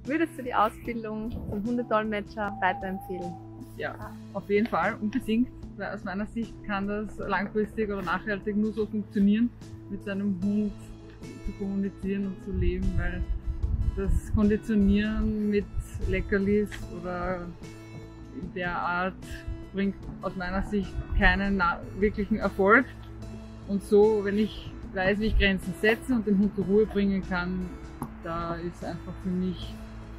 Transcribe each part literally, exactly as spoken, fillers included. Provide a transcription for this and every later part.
Würdest du die Ausbildung zum Hundedolmetscher weiterempfehlen? Ja, auf jeden Fall, unbedingt. Weil aus meiner Sicht kann das langfristig oder nachhaltig nur so funktionieren, mit seinem Hund zu kommunizieren und zu leben, weil das Konditionieren mit Leckerlis oder in der Art bringt aus meiner Sicht keinen wirklichen Erfolg. Und so, wenn ich weiß, wie ich Grenzen setze und den Hund zur Ruhe bringen kann, da ist einfach für mich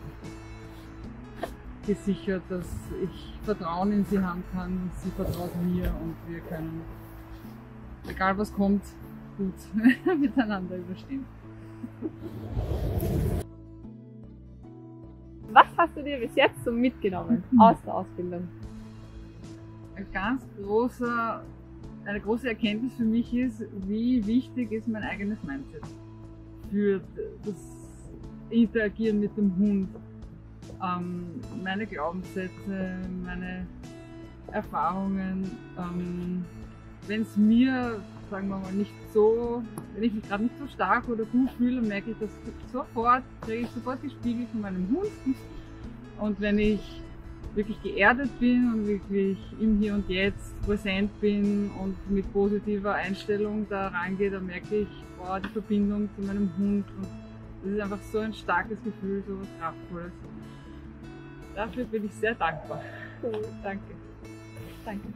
gesichert, dass ich Vertrauen in sie haben kann, sie vertraut mir und wir können, egal was kommt, gut miteinander überstehen. Was hast du dir bis jetzt so mitgenommen aus der Ausbildung? Ein ganz großer, eine große Erkenntnis für mich ist, wie wichtig ist mein eigenes Mindset für das Interagieren mit dem Hund. Ähm, meine Glaubenssätze, meine Erfahrungen. Ähm, wenn es mir, sagen wir mal, nicht so, wenn ich mich gerade nicht so stark oder gut fühle, merke ich das sofort, kriege ich sofort gespiegelt von meinem Hund. Und wenn ich wirklich geerdet bin und wirklich im Hier und Jetzt präsent bin und mit positiver Einstellung da rangehe, dann merke ich, boah, die Verbindung zu meinem Hund. Und das ist einfach so ein starkes Gefühl, so was Kraftvolles. Dafür bin ich sehr dankbar. Cool. Danke. Danke.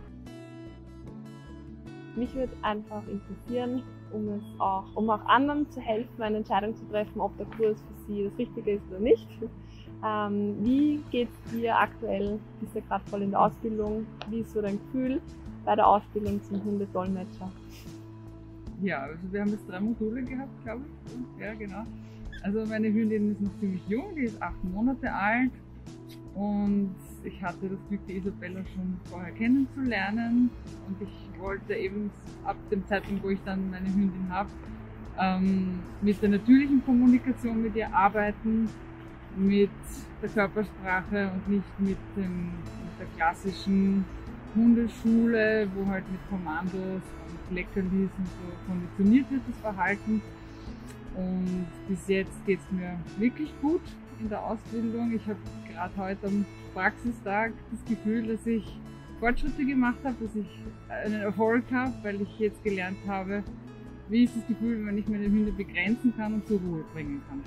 Mich würde einfach interessieren, um es auch, um auch anderen zu helfen, eine Entscheidung zu treffen, ob der Kurs für sie das Richtige ist oder nicht. Ähm, wie geht es dir aktuell? Du bist ja gerade voll in der Ausbildung. Wie ist so dein Gefühl bei der Ausbildung zum Hundedolmetscher? Ja, also wir haben jetzt drei Module gehabt, glaube ich. Ja, genau. Also meine Hündin ist noch ziemlich jung, die ist acht Monate alt. Und ich hatte das Glück, die Isabella schon vorher kennenzulernen. Und ich wollte eben ab dem Zeitpunkt, wo ich dann meine Hündin habe, ähm, mit der natürlichen Kommunikation mit ihr arbeiten, mit der Körpersprache und nicht mit, dem, mit der klassischen Hundeschule, wo halt mit Kommandos und Leckerlis und so konditioniert wird, das Verhalten. Und bis jetzt geht es mir wirklich gut in der Ausbildung. Ich habe gerade heute am Praxistag das Gefühl, dass ich Fortschritte gemacht habe, dass ich einen Erfolg habe, weil ich jetzt gelernt habe, wie ist das Gefühl, wenn ich meine Hunde begrenzen kann und zur Ruhe bringen kann.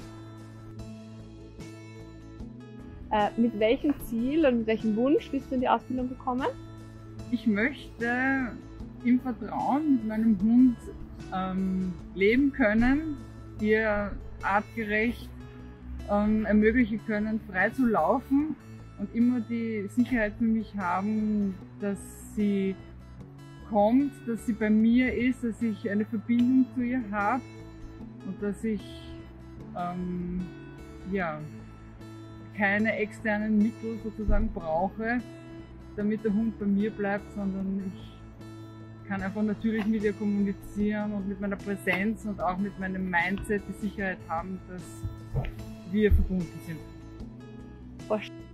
Äh, mit welchem Ziel und mit welchem Wunsch bist du in die Ausbildung gekommen? Ich möchte im Vertrauen mit meinem Hund ähm, leben können, ihr artgerecht ähm, ermöglichen können, frei zu laufen und immer die Sicherheit für mich haben, dass sie kommt, dass sie bei mir ist, dass ich eine Verbindung zu ihr habe und dass ich ähm, ja, keine externen Mittel sozusagen brauche, damit der Hund bei mir bleibt, sondern ich kann einfach natürlich mit ihr kommunizieren und mit meiner Präsenz und auch mit meinem Mindset die Sicherheit haben, dass wir verbunden sind.